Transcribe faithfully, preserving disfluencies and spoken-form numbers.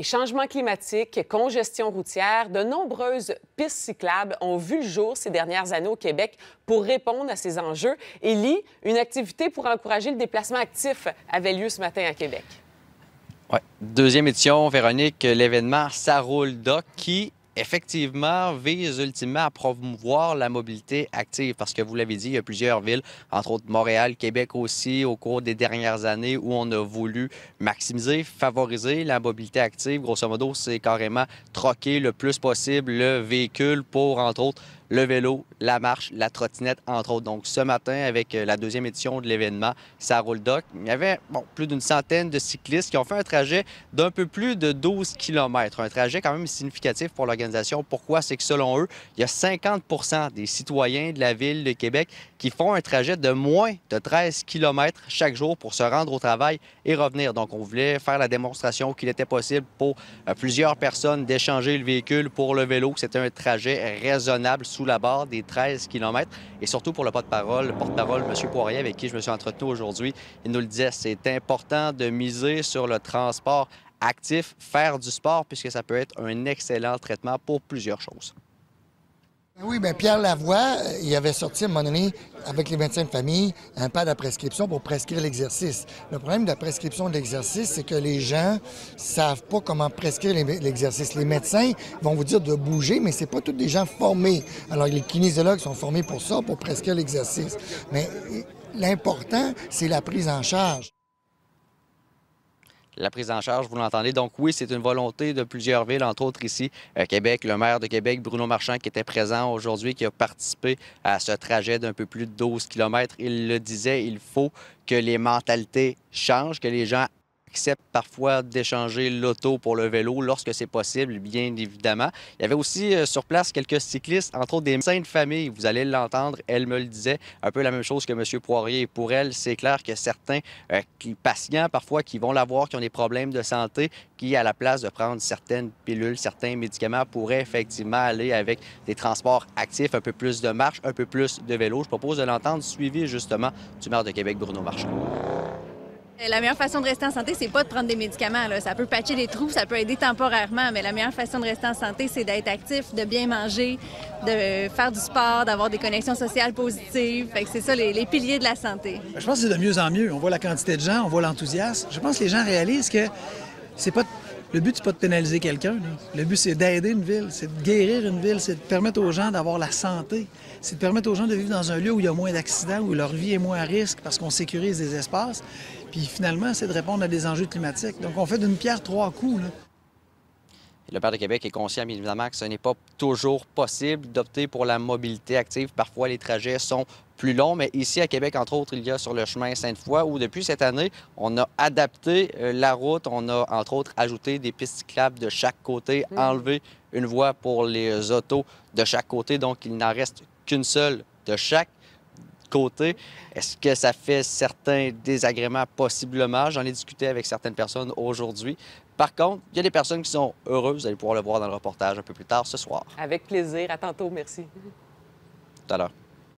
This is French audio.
Et changement climatique, congestion routière, de nombreuses pistes cyclables ont vu le jour ces dernières années au Québec pour répondre à ces enjeux. Élie, une activité pour encourager le déplacement actif avait lieu ce matin à Québec. Oui. Deuxième édition, Véronique, l'événement Ça roule doc qui, effectivement, vise ultimement à promouvoir la mobilité active parce que, vous l'avez dit, il y a plusieurs villes, entre autres Montréal, Québec aussi, au cours des dernières années où on a voulu maximiser, favoriser la mobilité active. Grosso modo, c'est carrément troquer le plus possible le véhicule pour, entre autres, le vélo, la marche, la trottinette, entre autres. Donc, ce matin, avec la deuxième édition de l'événement Ça roule doc, il y avait bon, plus d'une centaine de cyclistes qui ont fait un trajet d'un peu plus de douze kilomètres. Un trajet quand même significatif pour l'organisation. Pourquoi? C'est que selon eux, il y a cinquante pour cent des citoyens de la ville de Québec qui font un trajet de moins de treize kilomètres chaque jour pour se rendre au travail et revenir. Donc, on voulait faire la démonstration qu'il était possible pour euh, plusieurs personnes d'échanger le véhicule pour le vélo. C'était un trajet raisonnable sous la barre des treize kilomètres. Et surtout pour le porte-parole, le porte-parole, M. Poirier, avec qui je me suis entretenu aujourd'hui, il nous le disait, c'est important de miser sur le transport actif, faire du sport, puisque ça peut être un excellent traitement pour plusieurs choses. Oui, bien, Pierre Lavoie, il avait sorti à un moment donné, avec les médecins de famille, un pad à prescription pour prescrire l'exercice. Le problème de la prescription de l'exercice, c'est que les gens savent pas comment prescrire l'exercice. Les médecins vont vous dire de bouger, mais c'est pas tous des gens formés. Alors, les kinésiologues sont formés pour ça, pour prescrire l'exercice. Mais l'important, c'est la prise en charge. La prise en charge, vous l'entendez. Donc oui, c'est une volonté de plusieurs villes, entre autres ici, euh, Québec, le maire de Québec, Bruno Marchand, qui était présent aujourd'hui, qui a participé à ce trajet d'un peu plus de douze kilomètres. Il le disait, il faut que les mentalités changent, que les gens acceptent parfois d'échanger l'auto pour le vélo lorsque c'est possible, bien évidemment. Il y avait aussi euh, sur place quelques cyclistes, entre autres des médecins de famille. Vous allez l'entendre, elle me le disait, un peu la même chose que M. Poirier. Pour elle, c'est clair que certains euh, patients, parfois, qui vont l'avoir, qui ont des problèmes de santé, qui, à la place de prendre certaines pilules, certains médicaments, pourraient effectivement aller avec des transports actifs, un peu plus de marche, un peu plus de vélo. Je propose de l'entendre, suivi justement du maire de Québec, Bruno Marchand. La meilleure façon de rester en santé, c'est pas de prendre des médicaments. Là. Ça peut patcher des trous, ça peut aider temporairement, mais la meilleure façon de rester en santé, c'est d'être actif, de bien manger, de faire du sport, d'avoir des connexions sociales positives. Fait que c'est ça les, les piliers de la santé. Je pense que c'est de mieux en mieux. On voit la quantité de gens, on voit l'enthousiasme. Je pense que les gens réalisent que c'est pas le but, c'est pas de pénaliser quelqu'un. Le but, c'est d'aider une ville, c'est de guérir une ville, c'est de permettre aux gens d'avoir la santé, c'est de permettre aux gens de vivre dans un lieu où il y a moins d'accidents, où leur vie est moins à risque parce qu'on sécurise des espaces. Puis finalement, c'est de répondre à des enjeux climatiques. Donc, on fait d'une pierre trois coups. Là. Le maire de Québec est conscient, bien évidemment, que ce n'est pas toujours possible d'opter pour la mobilité active. Parfois, les trajets sont plus longs, mais ici, à Québec, entre autres, il y a sur le chemin Sainte-Foy, où depuis cette année, on a adapté la route. On a, entre autres, ajouté des pistes cyclables de chaque côté, mmh. enlevé une voie pour les autos de chaque côté. Donc, il n'en reste qu'une seule de chaque côté. Est-ce que ça fait certains désagréments? Possiblement. J'en ai discuté avec certaines personnes aujourd'hui. Par contre, il y a des personnes qui sont heureuses. Vous allez pouvoir le voir dans le reportage un peu plus tard ce soir. Avec plaisir. À tantôt. Merci. Tout à l'heure.